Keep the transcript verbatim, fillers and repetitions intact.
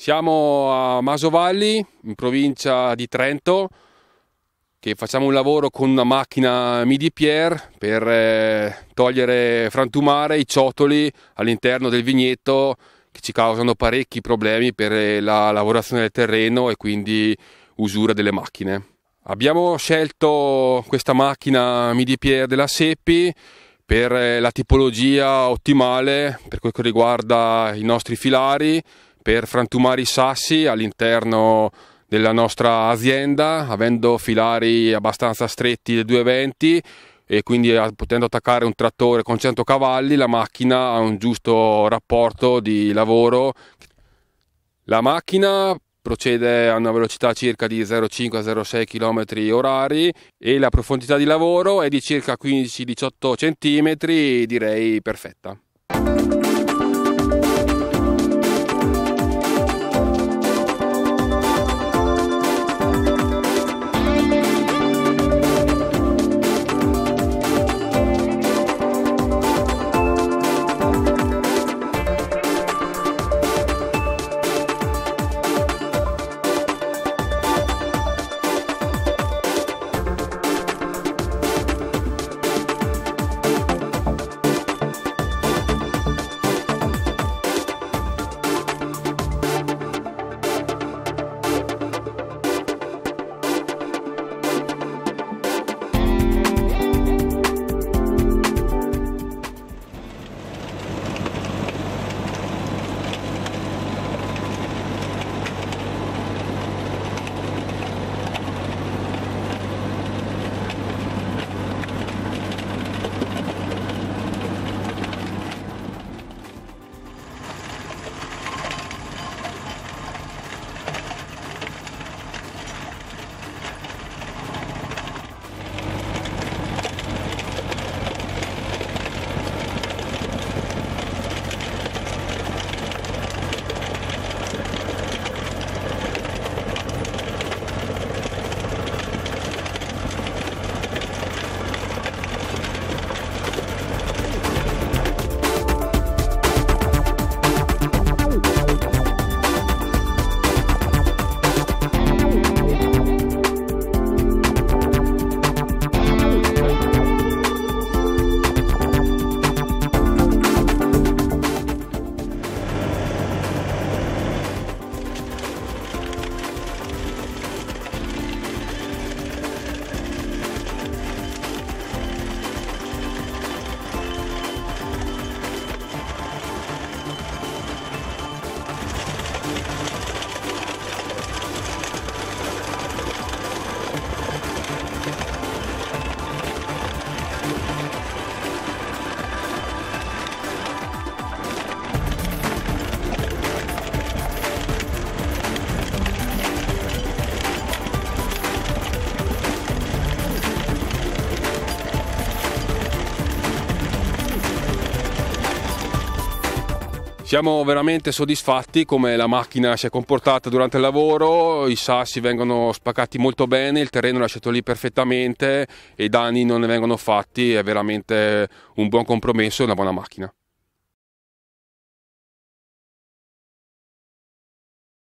Siamo a Masovalli, in provincia di Trento, che facciamo un lavoro con una macchina midi pier per eh, togliere, frantumare i ciotoli all'interno del vigneto che ci causano parecchi problemi per la lavorazione del terreno e quindi usura delle macchine. Abbiamo scelto questa macchina midi pier della Seppi per la tipologia ottimale per quel che riguarda i nostri filari, per frantumare i sassi all'interno della nostra azienda, avendo filari abbastanza stretti del duecentoventi e quindi potendo attaccare un trattore con cento cavalli, la macchina ha un giusto rapporto di lavoro. La macchina procede a una velocità circa di zero virgola cinque a zero virgola sei chilometri orari e la profondità di lavoro è di circa quindici diciotto centimetri, direi perfetta. Siamo veramente soddisfatti come la macchina si è comportata durante il lavoro, i sassi vengono spaccati molto bene, il terreno è lasciato lì perfettamente e i danni non ne vengono fatti, è veramente un buon compromesso e una buona macchina.